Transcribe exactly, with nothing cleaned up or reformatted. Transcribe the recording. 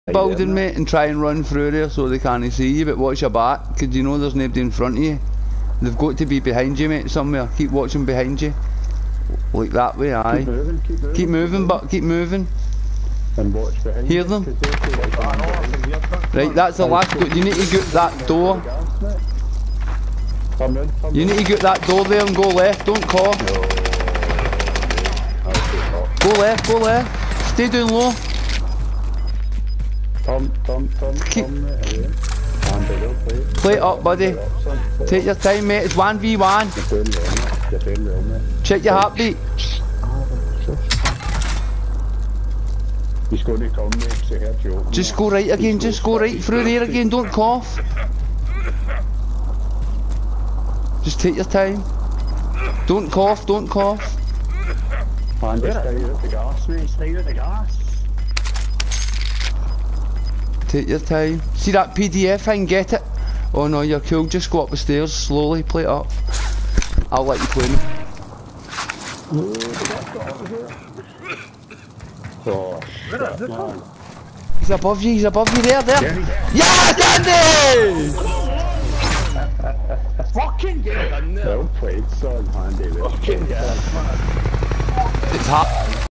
building, mate, and try and run through there so they can't see you, but watch your back, because you know there's nobody in front of you. They've got to be behind you, mate, somewhere. Keep watching behind you. Like that way, aye. Keep moving, keep moving. Keep moving, but keep moving. And watch behind Hear you, them? 'cause they'll be like on the- Right, that's the last door. You need to get that door. Come in, come You in. need to get that door there and go left, don't cough. No. Go left, go left. Stay down low. Come, come, come, Keep- come, mate, away. And they will play. Play it up, buddy. Play it up, son. Play Take it your time, mate. It's one v one. up. You're doing well, mate. You're doing well, mate. Check your heartbeat. He's going to come, mate, 'cause he heard you open Just it. go right again, He's just going go to right start- through there again, don't cough. Just take your time. Don't cough, don't cough. And just stay at the gas, mate. Stay at the gas. Take your time. See that P D F thing, get it? Oh no, you're cool, just go up the stairs, slowly, play it up. I'll let you play me. Oh, shit, man. He's above you, he's above you, there, there. There he is. Yes, Andy! Fucking get done there. Well played, son. Handy there. Fucking get. It's hot.